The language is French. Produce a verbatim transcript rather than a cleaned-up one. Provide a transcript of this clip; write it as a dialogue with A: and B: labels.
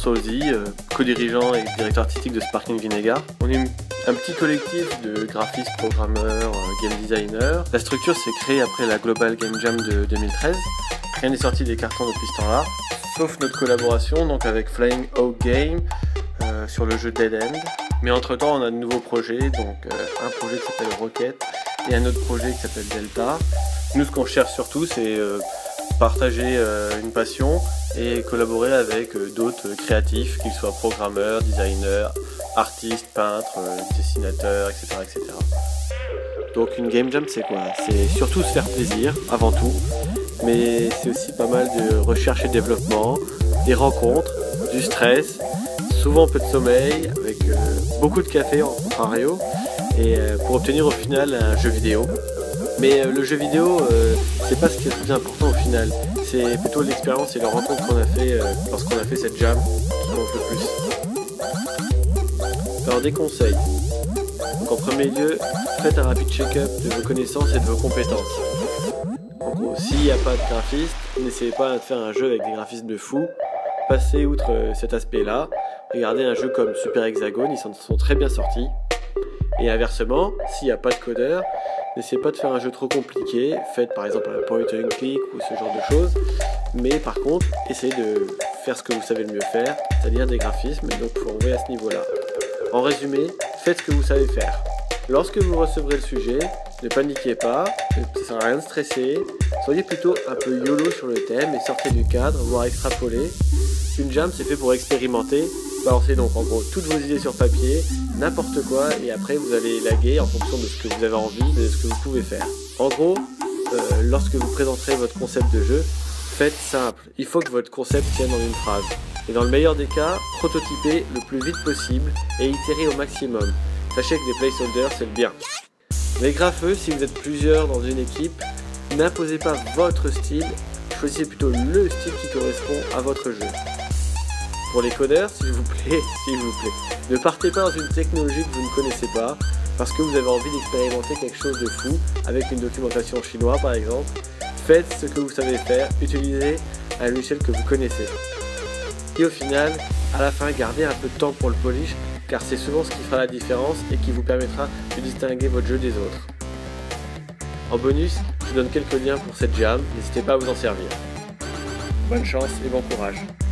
A: Solzy, euh, co-dirigeant et directeur artistique de Sparking Vinegar. On est une, un petit collectif de graphistes, programmeurs, euh, game designers. La structure s'est créée après la Global Game Jam de deux mille treize. Rien n'est sorti des cartons depuis ce temps-là, sauf notre collaboration donc avec Flying Hog Game euh, sur le jeu Dead End. Mais entre-temps, on a de nouveaux projets, donc euh, un projet qui s'appelle Rocket et un autre projet qui s'appelle Delta. Nous, ce qu'on cherche surtout, c'est euh, partager euh, une passion et collaborer avec euh, d'autres créatifs, qu'ils soient programmeurs, designers, artistes, peintres, euh, dessinateurs, et cetera, et cetera. Donc une game jam, c'est quoi? C'est surtout se faire plaisir, avant tout, mais c'est aussi pas mal de recherche et développement, des rencontres, du stress, souvent peu de sommeil, avec euh, beaucoup de café en contrario, et euh, pour obtenir au final un jeu vidéo. Mais euh, le jeu vidéo, euh, c'est pas ce qui est le plus important au final, c'est plutôt l'expérience et la rencontre qu'on a fait euh, lorsqu'on a fait cette jam qui compte le plus. Alors des conseils. Donc en premier lieu, faites un rapide check-up de vos connaissances et de vos compétences. En gros, s'il n'y a pas de graphiste, n'essayez pas de faire un jeu avec des graphismes de fou. Passez outre euh, cet aspect-là. Regardez un jeu comme Super Hexagon, ils s'en sont très bien sortis. Et inversement, s'il n'y a pas de codeur, n'essayez pas de faire un jeu trop compliqué. Faites par exemple un point and click ou ce genre de choses. Mais par contre, essayez de faire ce que vous savez le mieux faire, c'est-à-dire des graphismes. Et donc, il faut envoyer à ce niveau-là. En résumé, faites ce que vous savez faire. Lorsque vous recevrez le sujet, ne paniquez pas, ça ne sert à rien de stresser. Soyez plutôt un peu YOLO sur le thème et sortez du cadre, voire extrapoler. Une jam, c'est fait pour expérimenter. Balancez donc en gros toutes vos idées sur papier, n'importe quoi, et après vous allez élaguer en fonction de ce que vous avez envie, de ce que vous pouvez faire. En gros, euh, lorsque vous présenterez votre concept de jeu, faites simple. Il faut que votre concept tienne en une phrase. Et dans le meilleur des cas, prototypez le plus vite possible et itérez au maximum. Sachez que des placeholders, c'est le bien. Les grapheux, si vous êtes plusieurs dans une équipe, n'imposez pas votre style, choisissez plutôt le style qui correspond à votre jeu. Pour les codeurs, s'il vous plaît, s'il vous plaît, ne partez pas dans une technologie que vous ne connaissez pas, parce que vous avez envie d'expérimenter quelque chose de fou, avec une documentation chinoise par exemple. Faites ce que vous savez faire, utilisez un logiciel que vous connaissez. Et au final, à la fin, gardez un peu de temps pour le polish, car c'est souvent ce qui fera la différence et qui vous permettra de distinguer votre jeu des autres. En bonus, je vous donne quelques liens pour cette jam, n'hésitez pas à vous en servir. Bonne chance et bon courage.